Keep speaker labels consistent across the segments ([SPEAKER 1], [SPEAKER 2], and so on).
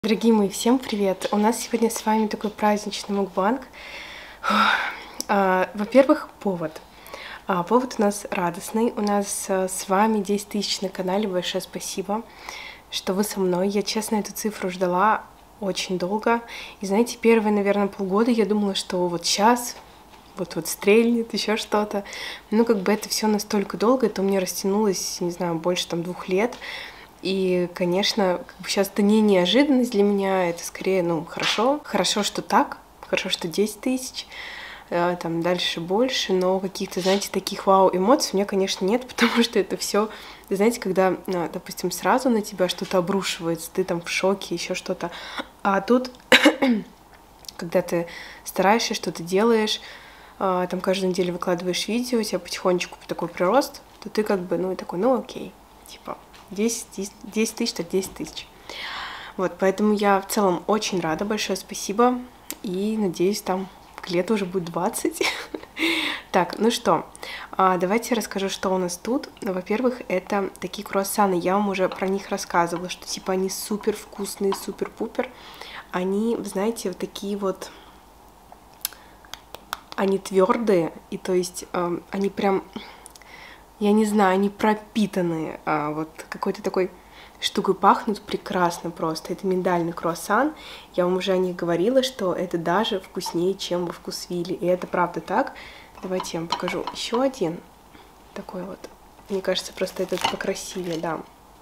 [SPEAKER 1] Дорогие мои, всем привет! У нас сегодня с вами такой праздничный мукбанг. Во-первых, повод. Повод у нас радостный. У нас с вами 10 тысяч на канале. Большое спасибо, что вы со мной. Я, честно, эту цифру ждала очень долго. И знаете, первые, наверное, полгода я думала, что вот сейчас вот стрельнет, еще что-то. Ну, как бы это все настолько долго, это у меня растянулось, не знаю, больше 2 лет. И, конечно, сейчас это не неожиданность для меня, это скорее, хорошо. Хорошо, что так, хорошо, что 10 тысяч, там дальше больше, но каких-то, знаете, таких вау-эмоций у меня, конечно, нет, потому что это все, знаете, когда, допустим, сразу на тебя что-то обрушивается, ты там в шоке, еще что-то, а тут, когда ты стараешься, что-то делаешь, там каждую неделю выкладываешь видео, у тебя потихонечку такой прирост, то ты как бы, такой, окей, типа... 10 тысяч, так 10 тысяч. Вот, поэтому я в целом очень рада, большое спасибо. И надеюсь, там к лету уже будет 20. Так, ну что, давайте я расскажу, что у нас тут. Во-первых, это такие круассаны. Я вам уже про них рассказывала, что типа они супер вкусные, супер-пупер. Они, знаете, вот такие вот... Они твердые, и то есть они прям... Я не знаю, они пропитанные вот какой-то такой штукой, пахнут прекрасно просто. Это миндальный круассан. Я вам уже о них говорила, что это даже вкуснее, чем во Вкусвилле. И это правда так. Давайте я вам покажу еще один такой вот. Мне кажется, просто этот покрасивее, да.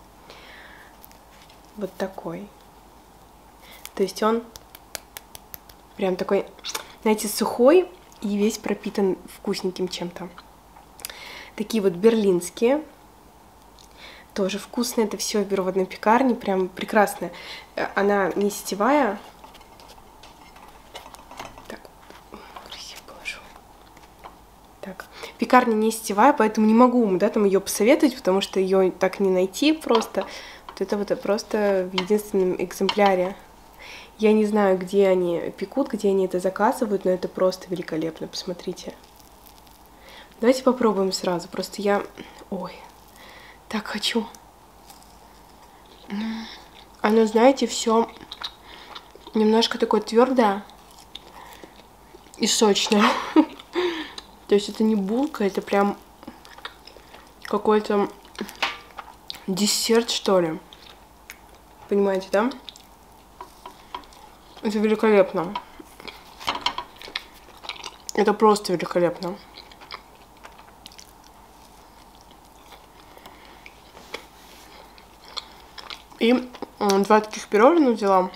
[SPEAKER 1] Вот такой. То есть он прям такой, знаете, сухой и весь пропитан вкусненьким чем-то. Такие вот берлинские, тоже вкусные, это все беру в одной пекарне, прям прекрасная. Она не сетевая. Так, красиво положу. Так, пекарня не сетевая, поэтому не могу вам, там ее посоветовать, потому что ее так не найти просто. Вот это вот просто в единственном экземпляре. Я не знаю, где они пекут, где они это заказывают, но это просто великолепно, посмотрите. Давайте попробуем сразу. Просто я... Ой, так хочу. Оно, знаете, все немножко такое твердое и сочное. То есть это не булка, это прям какой-то десерт, что ли. Понимаете, да? Это великолепно. Это просто великолепно. И 2 таких пирожных взяла.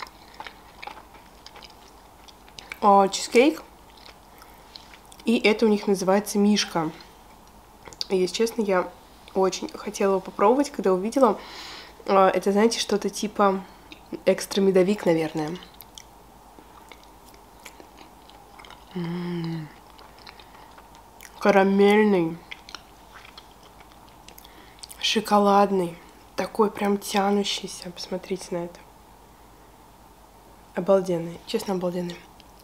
[SPEAKER 1] Чизкейк. И это у них называется Мишка. И, если честно, я очень хотела его попробовать, когда увидела. Это, знаете, что-то типа экстра медовик, наверное. Карамельный. Шоколадный. Такой прям тянущийся. Посмотрите на это. Обалденный. Честно, обалденный.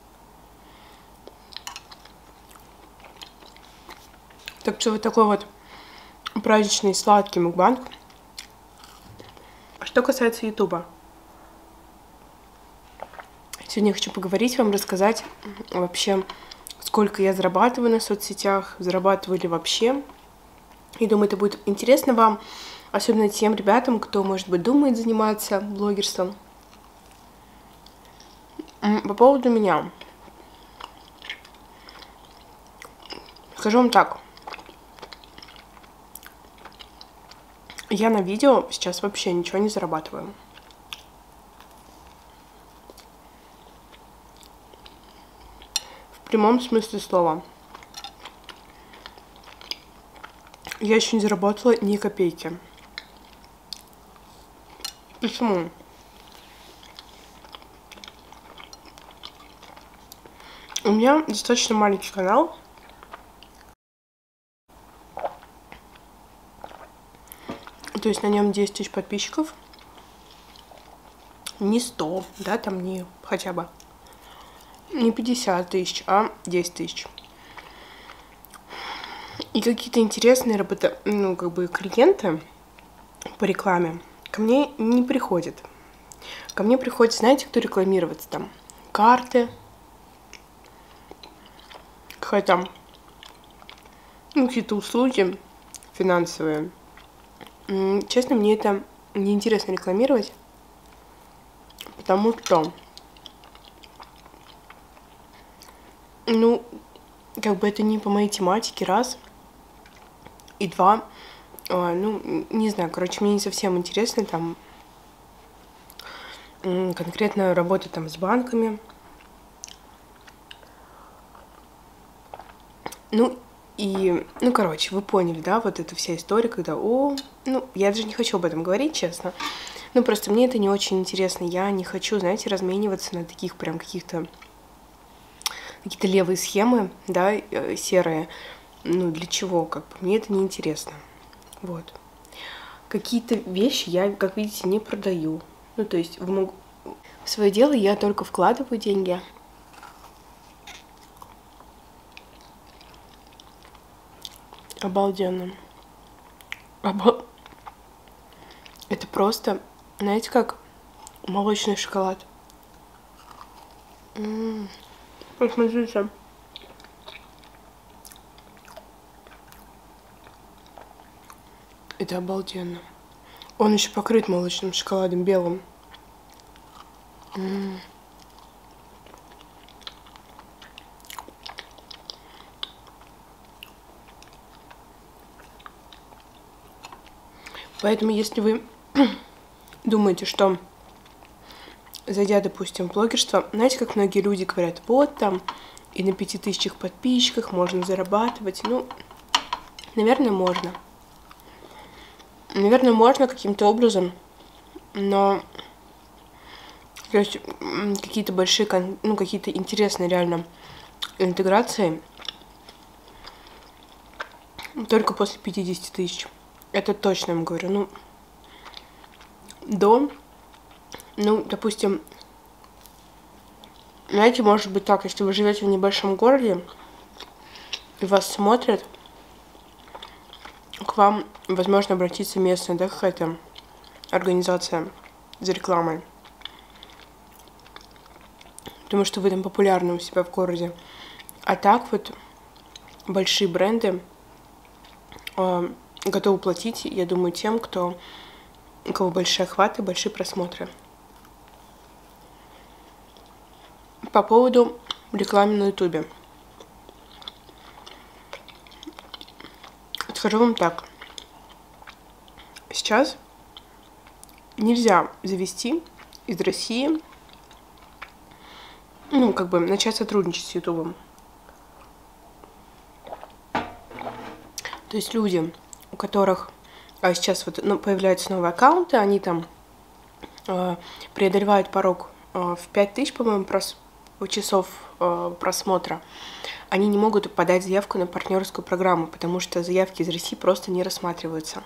[SPEAKER 1] Так что вот такой вот праздничный сладкий мукбанг. Что касается ютуба. Сегодня я хочу поговорить вам, рассказать вообще, сколько я зарабатываю на соцсетях, зарабатываю ли вообще. И думаю, это будет интересно вам. Особенно тем ребятам, кто, может быть, думает заниматься блогерством. По поводу меня. Скажу вам так. Я на видео сейчас вообще ничего не зарабатываю. В прямом смысле слова. Я еще не заработала ни копейки. Почему? У меня достаточно маленький канал. То есть на нем 10 тысяч подписчиков. Не 100, да, там не хотя бы. Не 50 тысяч, а 10 тысяч. И какие-то интересные клиенты по рекламе ко мне не приходят. ко мне приходит, знаете, кто рекламироваться там? Карты, какая-то, ну, какие-то услуги финансовые. Честно, мне это неинтересно рекламировать, потому что, ну, как бы это не по моей тематике, раз. И два, ну, не знаю, короче, мне не совсем интересно там конкретно работать там с банками. Ну, и, ну, короче, вы поняли, да, вот эта вся история, когда, ну, я даже не хочу об этом говорить, честно. Ну, просто мне это не очень интересно. Я не хочу, знаете, размениваться на таких прям каких-то левые схемы, да, серые. Ну, для чего, как бы, мне это не интересно. Вот. Какие-то вещи я, как видите, не продаю. Ну, то есть в свое дело я только вкладываю деньги. Обалденно. Это просто, знаете, как молочный шоколад. Посмотрите. Это обалденно. Он еще покрыт молочным шоколадом белым. Поэтому, если вы думаете, что, зайдя, допустим, в блогерство, знаете, как многие люди говорят, вот там и на 5000 подписчиках можно зарабатывать. Ну, наверное, можно. Наверное, можно каким-то образом, но то есть какие-то большие, ну, какие-то интересные реально интеграции только после 50 тысяч. Это точно я вам говорю. Ну, ну, допустим, знаете, может быть так, если вы живете в небольшом городе, и вас смотрят, к вам, возможно, обратиться местная, да, какая-то организация за рекламой. Потому что вы там популярны у себя в городе. А так вот большие бренды готовы платить, я думаю, тем, у кого большие охваты, большие просмотры. По поводу рекламы на ютубе. Скажу вам так. Сейчас нельзя завести из России, ну, как бы начать сотрудничать с ютубом. То есть люди, у которых сейчас вот, ну, появляются новые аккаунты, они там преодолевают порог в 5000, по-моему, часов просмотра, они не могут подать заявку на партнерскую программу, потому что заявки из России просто не рассматриваются.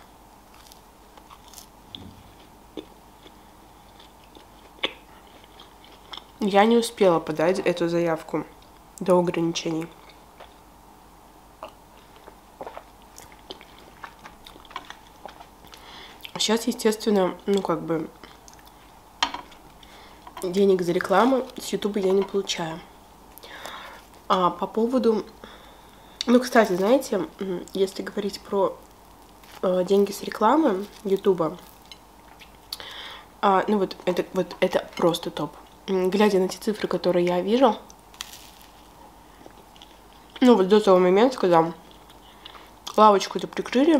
[SPEAKER 1] Я не успела подать эту заявку до ограничений. Сейчас, естественно, ну, как бы, денег за рекламу с ютуба я не получаю. А по поводу... Ну, кстати, знаете, если говорить про деньги с рекламы ютуба, ну, вот это просто топ. Глядя на те цифры, которые я вижу, ну, вот до того момента, когда лавочку-то прикрыли,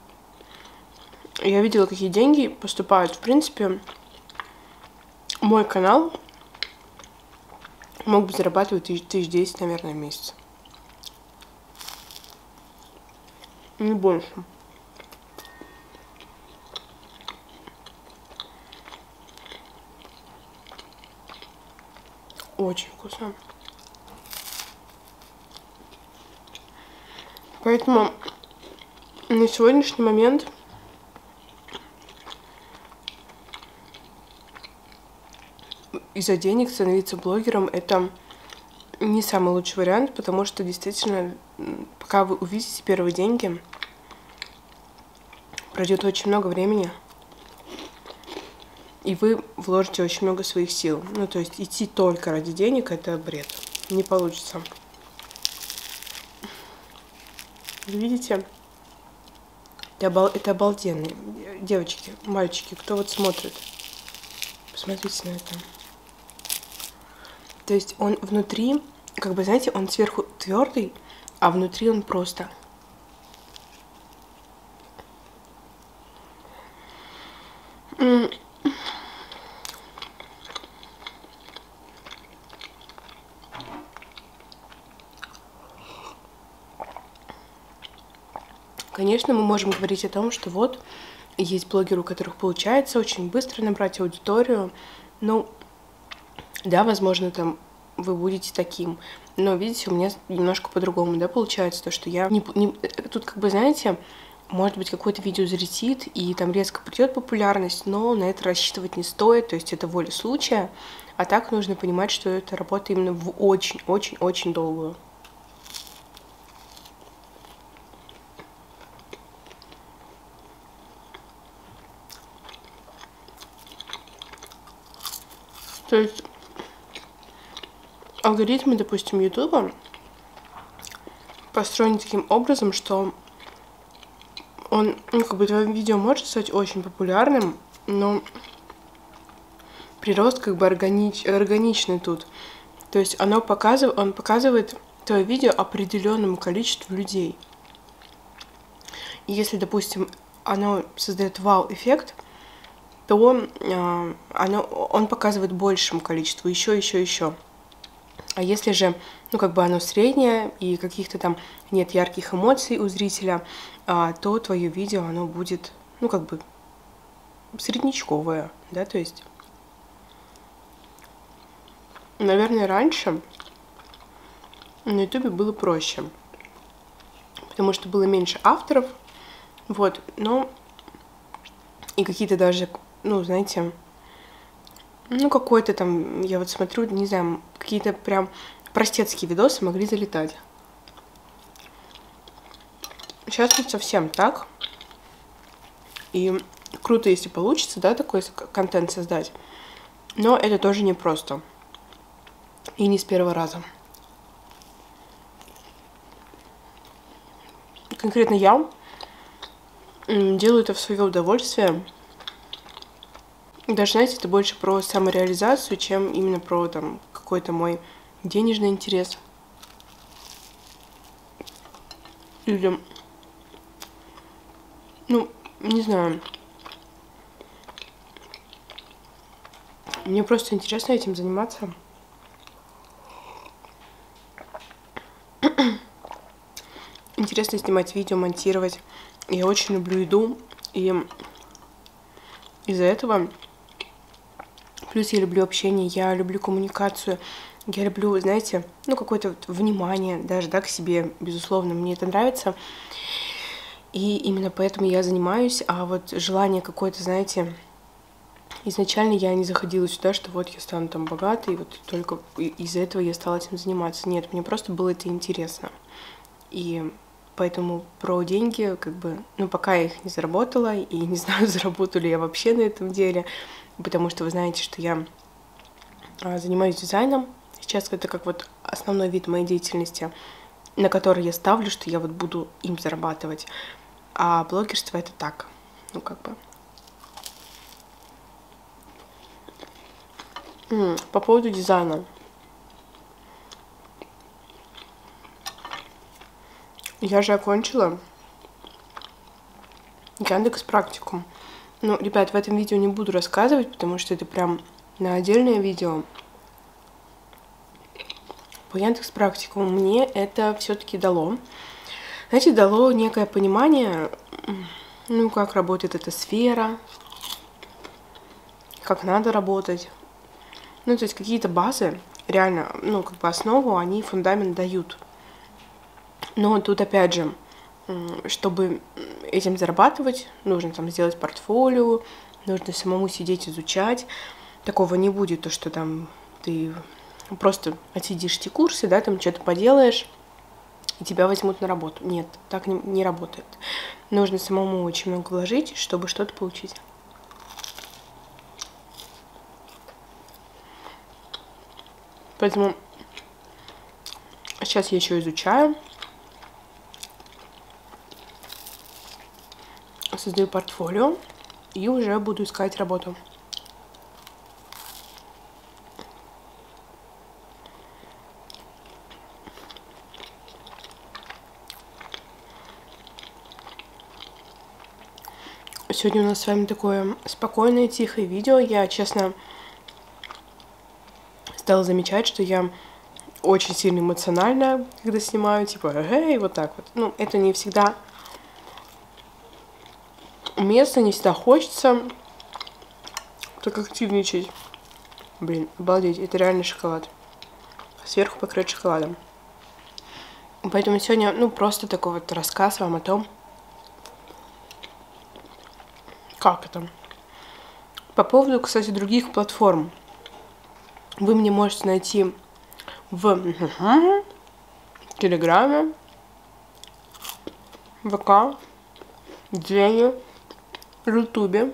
[SPEAKER 1] я видела, какие деньги поступают. В принципе, мой канал мог бы зарабатывать 1010, наверное, в месяц. Не больше. Очень вкусно. Поэтому на сегодняшний момент из-за денег становиться блогером — это не самый лучший вариант, потому что действительно, пока вы увидите первые деньги, пройдет очень много времени. и вы вложите очень много своих сил. Ну, то есть идти только ради денег — это бред. Не получится. Видите? Это обалденно. Девочки, мальчики, кто вот смотрит? Посмотрите на это. То есть он внутри, как бы, знаете, он сверху твердый, а внутри он просто... Конечно, мы можем говорить о том, что вот есть блогеры, у которых получается очень быстро набрать аудиторию. Ну, да, возможно, там вы будете таким. Но, видите, у меня немножко по-другому, да, получается. То, что я тут, как бы, знаете, может быть, какое-то видео залетит, и там резко придет популярность, но на это рассчитывать не стоит. То есть это воля случая. А так нужно понимать, что это работа именно в очень-очень-очень долгую. То есть алгоритмы, допустим, Ютуба построены таким образом, что он, ну, как бы, твое видео может стать очень популярным, но прирост как бы органичный тут. То есть он показывает твое видео определенному количеству людей. И если, допустим, оно создает вау-эффект, то он показывает большему количеству, еще. А если же, ну, как бы оно среднее, и каких-то там нет ярких эмоций у зрителя, то твое видео, оно будет, ну, как бы среднячковое, да, то есть... Наверное, раньше на Ютубе было проще, потому что было меньше авторов, вот, но и какие-то даже, ну, знаете, ну, какой-то там, я вот смотрю, не знаю, какие-то прям простецкие видосы могли залетать. Сейчас не совсем так. И круто, если получится, да, такой контент создать. Но это тоже непросто. И не с первого раза. Конкретно я делаю это в свое удовольствие. Даже, знаете, это больше про самореализацию, чем именно про там какой-то мой денежный интерес. Или, ну, не знаю. Мне просто интересно этим заниматься. Интересно снимать видео, монтировать. Я очень люблю еду, и из-за этого... Плюс я люблю общение, я люблю коммуникацию, я люблю, знаете, ну, какое-то вот внимание даже, да, к себе, безусловно, мне это нравится. И именно поэтому я занимаюсь, а вот желание какое-то, знаете, изначально я не заходила сюда, что вот я стану там богатой, и вот только из-за этого я стала этим заниматься. Нет, мне просто было это интересно. И поэтому про деньги, как бы, ну, пока я их не заработала, и не знаю, заработаю ли я вообще на этом деле, потому что вы знаете, что я занимаюсь дизайном. Сейчас это как вот основной вид моей деятельности, на который я ставлю, что я вот буду им зарабатывать. А блогерство — это так, ну, как бы. По поводу дизайна. Я же окончила Яндекс.Практикум. Ну, ребят, в этом видео не буду рассказывать, потому что это прям на отдельное видео. По Яндекс.Практикуму мне это все-таки дало. Знаете, дало некое понимание, ну, как работает эта сфера, как надо работать. Ну, то есть какие-то базы, реально, ну, как бы основу, они фундамент дают. Но тут, опять же, чтобы этим зарабатывать, нужно там сделать портфолио, нужно самому сидеть, изучать. Такого не будет, то, что там ты просто отсидишь эти курсы, да, там что-то поделаешь, и тебя возьмут на работу. Нет, так не работает. Нужно самому очень много вложить, чтобы что-то получить. Поэтому сейчас я еще изучаю, создаю портфолио и уже буду искать работу. Сегодня у нас с вами такое спокойное, тихое видео. Я, честно, стала замечать, что я очень сильно эмоциональна, когда снимаю, типа, эй, вот так вот. Ну, это не всегда уместно, не всегда хочется так активничать. Блин, обалдеть, это реально шоколад. Сверху покрыт шоколадом. Поэтому сегодня, ну, просто такой вот рассказ вам о том, как это. По поводу, кстати, других платформ. Вы меня можете найти в Телеграме, ВК, Дзене, Ютубе.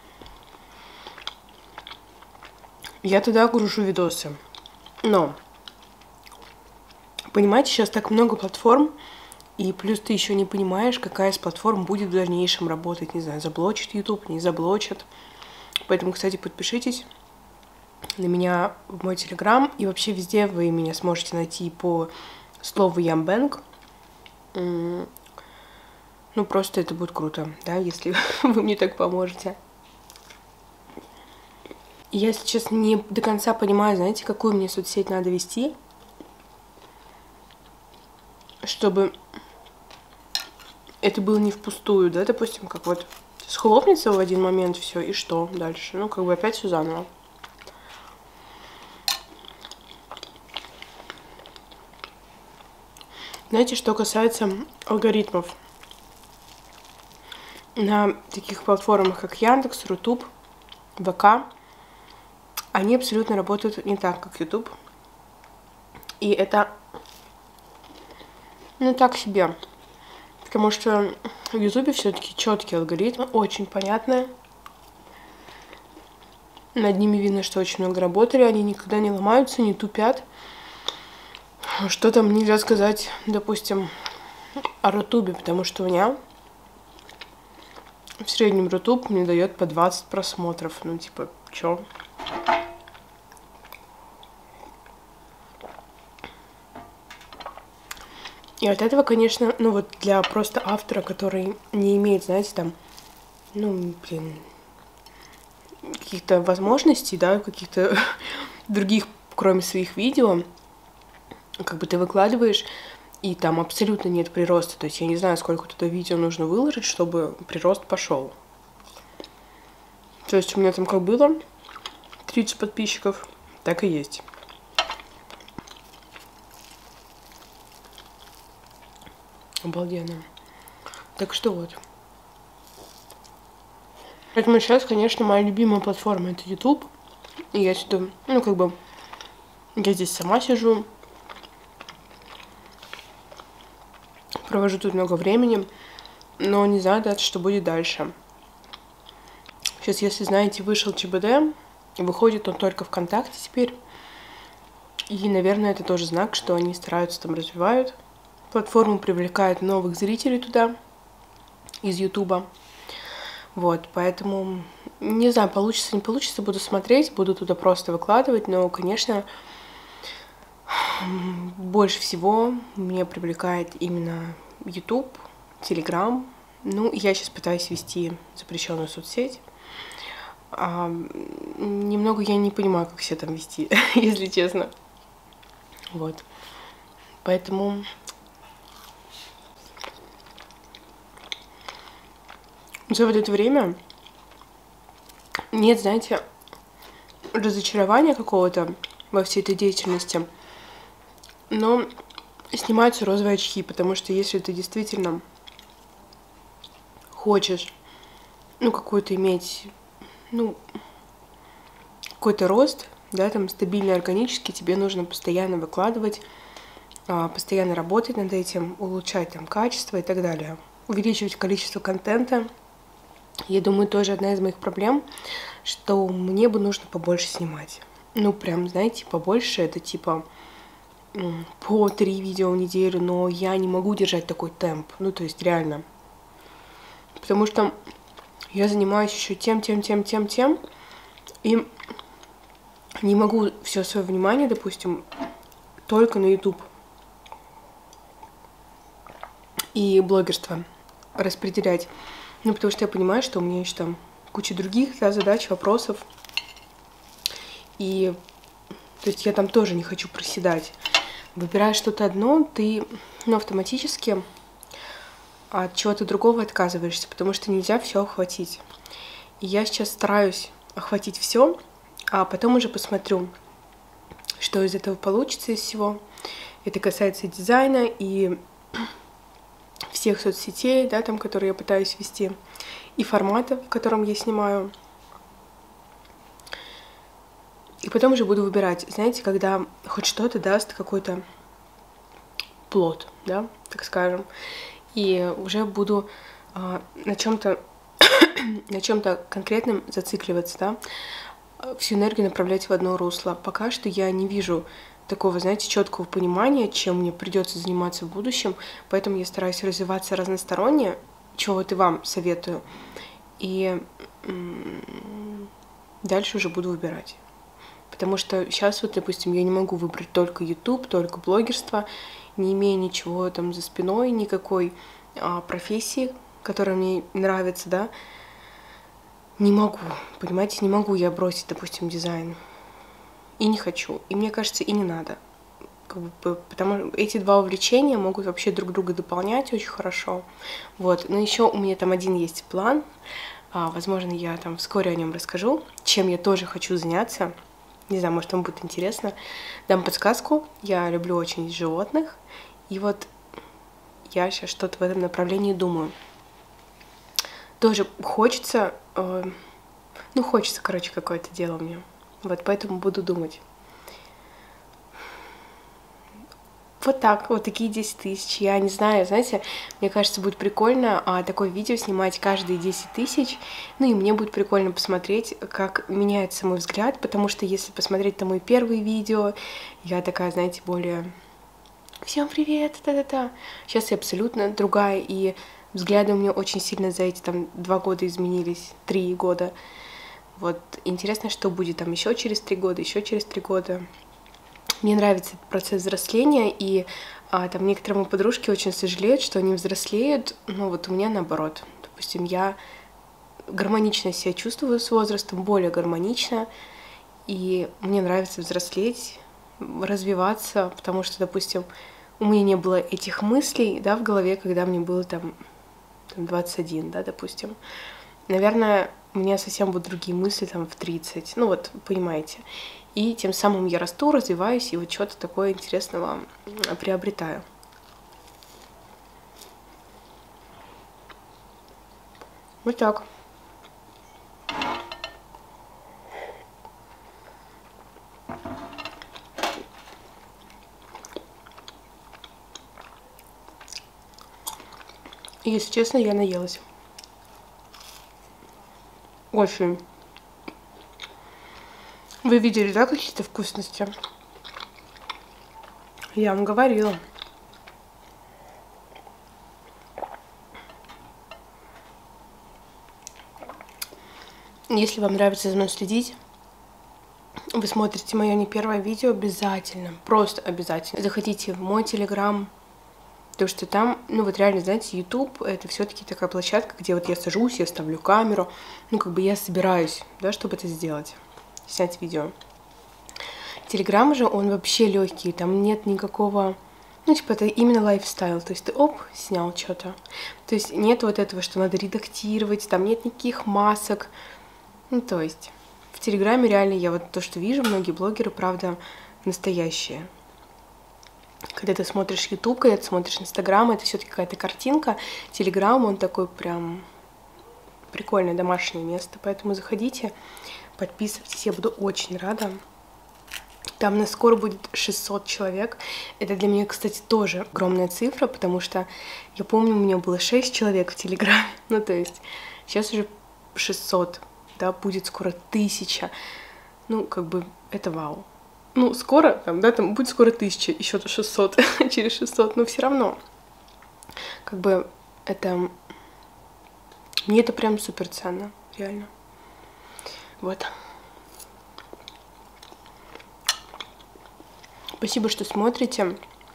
[SPEAKER 1] Я туда гружу видосы. Но, понимаете, сейчас так много платформ, и плюс ты еще не понимаешь, какая из платформ будет в дальнейшем работать. Не знаю, заблочит YouTube, не заблочит. Поэтому, кстати, подпишитесь на меня в мой Телеграм. И вообще везде вы меня сможете найти по слову Ямбэнк. Ну, просто это будет круто, да, если вы мне так поможете. Я сейчас не до конца понимаю, знаете, какую мне соцсеть надо вести, чтобы это было не впустую, да, допустим, как вот схлопнется в один момент все, и что дальше? Ну, как бы опять все заново. Знаете, что касается алгоритмов, на таких платформах, как Яндекс, Рутуб, ВК, они абсолютно работают не так, как YouTube. И это, ну, так себе. Потому что в Ютубе все-таки четкие алгоритмы, очень понятные. Над ними видно, что очень много работали, они никогда не ломаются, не тупят. Что там нельзя сказать, допустим, о Рутубе, потому что у меня в среднем Рутуб мне дает по 20 просмотров. Ну, типа, чё? И от этого, конечно, ну вот для просто автора, который не имеет, знаете, там, ну, блин, каких-то возможностей, да, каких-то других, кроме своих видео, как бы ты выкладываешь, и там абсолютно нет прироста. То есть я не знаю, сколько туда видео нужно выложить, чтобы прирост пошел. То есть у меня там как было 30 подписчиков, так и есть. Обалденно. Так что вот. Поэтому сейчас, конечно, моя любимая платформа — это YouTube. И я сюда, ну, как бы, я здесь сама сижу. Провожу тут много времени. Но не знаю, да, что будет дальше. Сейчас, если знаете, вышел ЧБД. Выходит он только ВКонтакте теперь. И, наверное, это тоже знак, что они стараются там, развивают платформу, привлекают новых зрителей туда из Ютуба. Вот, поэтому не знаю, получится, не получится, буду смотреть, буду туда просто выкладывать, но, конечно, больше всего меня привлекает именно YouTube, Telegram. Ну, я сейчас пытаюсь вести запрещенную соцсеть. Немного я не понимаю, как все там вести, если честно. Вот. Поэтому за вот это время нет, знаете, разочарования какого-то во всей этой деятельности, но снимаются розовые очки, потому что если ты действительно хочешь, ну, какой-то иметь, ну, какой-то рост, да, там, стабильный, органический, тебе нужно постоянно выкладывать, постоянно работать над этим, улучшать там качество и так далее, увеличивать количество контента. Я думаю, тоже одна из моих проблем, что мне бы нужно побольше снимать. ну, прям, знаете, побольше, это типа по 3 видео в неделю, но я не могу держать такой темп, ну, то есть реально. Потому что я занимаюсь еще тем, и не могу все свое внимание, допустим, только на YouTube и блогерство распределять. Ну, потому что я понимаю, что у меня еще там куча других, да, задач, вопросов. И, то есть, я там тоже не хочу проседать. Выбирая что-то одно, ты, ну, автоматически от чего-то другого отказываешься, потому что нельзя все охватить. И я сейчас стараюсь охватить все, а потом уже посмотрю, что из этого получится из всего. Это касается и дизайна, и всех соцсетей, да, там, которые я пытаюсь вести, и формата, в котором я снимаю. И потом уже буду выбирать, знаете, когда хоть что-то даст какой-то плод, да, так скажем, и уже буду на чем-то конкретном зацикливаться, да, всю энергию направлять в одно русло. Пока что я не вижу такого, знаете, четкого понимания, чем мне придется заниматься в будущем, поэтому я стараюсь развиваться разносторонне, чего вот и вам советую, и дальше уже буду выбирать. Потому что сейчас вот, допустим, я не могу выбрать только YouTube, только блогерство, не имея ничего там за спиной, никакой профессии, которая мне нравится, да, не могу, понимаете, не могу я бросить, допустим, дизайн. И не хочу, и мне кажется, и не надо. Потому что эти два увлечения могут вообще друг друга дополнять очень хорошо. Вот. Но еще у меня там один есть план. Возможно, я там вскоре о нем расскажу, чем я тоже хочу заняться. Не знаю, может, вам будет интересно. Дам подсказку. Я люблю очень животных. И вот я сейчас что-то в этом направлении думаю. Тоже хочется, хочется, короче, какое-то дело мне. Вот поэтому буду думать. Вот так, вот такие 10 тысяч. Я не знаю, знаете, мне кажется, будет прикольно такое видео снимать каждые 10 тысяч. Ну и мне будет прикольно посмотреть, как меняется мой взгляд, потому что если посмотреть на мои первые видео, я такая, знаете, более... Всем привет, та-та-та. Сейчас я абсолютно другая, и взгляды у меня очень сильно за эти там 2 года изменились, 3 года. Вот интересно, что будет там еще через 3 года, еще через 3 года. Мне нравится этот процесс взросления, и там некоторые мои подружки очень сожалеют, что они взрослеют, но вот у меня наоборот. Допустим, я гармонично себя чувствую с возрастом, более гармонично, и мне нравится взрослеть, развиваться, потому что, допустим, у меня не было этих мыслей, да, в голове, когда мне было там 21, да, допустим. Наверное, у меня совсем будут другие мысли там в 30, ну вот, понимаете. И тем самым я расту, развиваюсь и вот что-то такое интересного приобретаю. Вот так. И, если честно, я наелась. Очень. Вы видели, да, какие-то вкусности? Я вам говорила. Если вам нравится за мной следить, вы смотрите мое не первое видео, обязательно, просто обязательно заходите в мой телеграм, потому что там, ну вот реально, знаете, YouTube — это все-таки такая площадка, где вот я сажусь, я ставлю камеру, ну как бы я собираюсь, да, чтобы это сделать, снять видео. Телеграм же, он вообще легкий, там нет никакого, ну типа это именно лайфстайл, то есть ты оп, снял что-то, то есть нет вот этого, что надо редактировать, там нет никаких масок, ну то есть в Телеграме реально я вот то, что вижу, многие блогеры, правда, настоящие. Когда ты смотришь YouTube, когда ты смотришь Instagram, это все-таки какая-то картинка. Telegram, он такой прям прикольное домашнее место, поэтому заходите, подписывайтесь, я буду очень рада. Там на скоро будет 600 человек. Это для меня, кстати, тоже огромная цифра, потому что я помню, у меня было 6 человек в Телеграме, ну то есть сейчас уже 600, да, будет скоро 1000. Ну, как бы это вау. Ну, скоро, там, да, там будет скоро 1000, еще 600, через 600, но все равно. Как бы это... Мне это прям супер ценно, реально. Вот. Спасибо, что смотрите.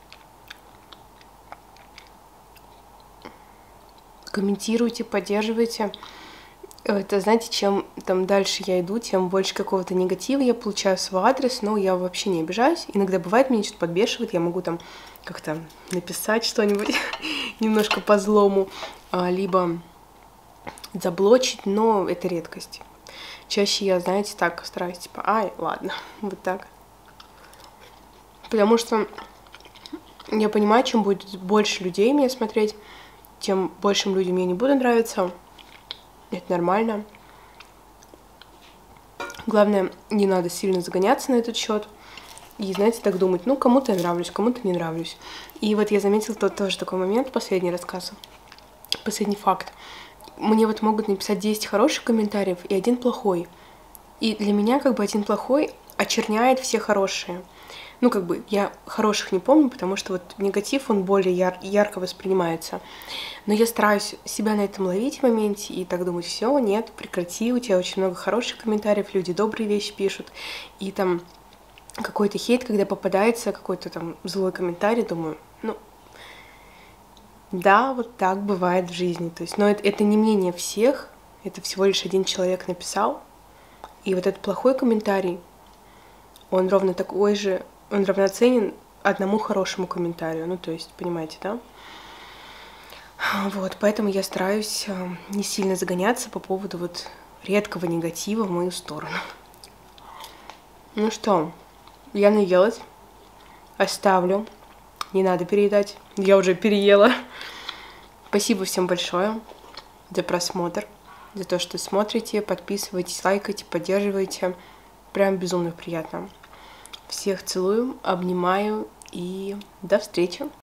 [SPEAKER 1] Комментируйте, поддерживайте. Это, знаете, чем там дальше я иду, тем больше какого-то негатива я получаю в свой адрес, но я вообще не обижаюсь. Иногда бывает, меня что-то подбешивает, я могу там как-то написать что-нибудь немножко по-злому, либо заблочить, но это редкость. Чаще я, знаете, так стараюсь, типа, ай, ладно, вот так. Потому что я понимаю, чем будет больше людей меня смотреть, тем большим людям я не буду нравиться. Это нормально. Главное, не надо сильно загоняться на этот счет. И, знаете, так думать, ну, кому-то я нравлюсь, кому-то не нравлюсь. И вот я заметила тоже такой момент, последний рассказ, последний факт. Мне вот могут написать 10 хороших комментариев и 1 плохой. И для меня как бы 1 плохой очерняет все хорошие. Ну, как бы, я хороших не помню, потому что вот негатив, он более ярко воспринимается. Но я стараюсь себя на этом ловить в моменте и так думать, все, нет, прекрати, у тебя очень много хороших комментариев, люди добрые вещи пишут. И там какой-то хейт, когда попадается какой-то там злой комментарий, думаю, ну, да, вот так бывает в жизни. То есть, но это не мнение всех, это всего лишь 1 человек написал. И вот этот плохой комментарий, он ровно такой же, он равноценен 1 хорошему комментарию. Ну, то есть, понимаете, да? Вот, поэтому я стараюсь не сильно загоняться по поводу вот редкого негатива в мою сторону. Ну что, я наелась. Оставлю. Не надо переедать. Я уже переела. Спасибо всем большое за просмотр, за то, что смотрите, подписывайтесь, лайкайте, поддерживайте. Прям безумно приятно. Всех целую, обнимаю и до встречи.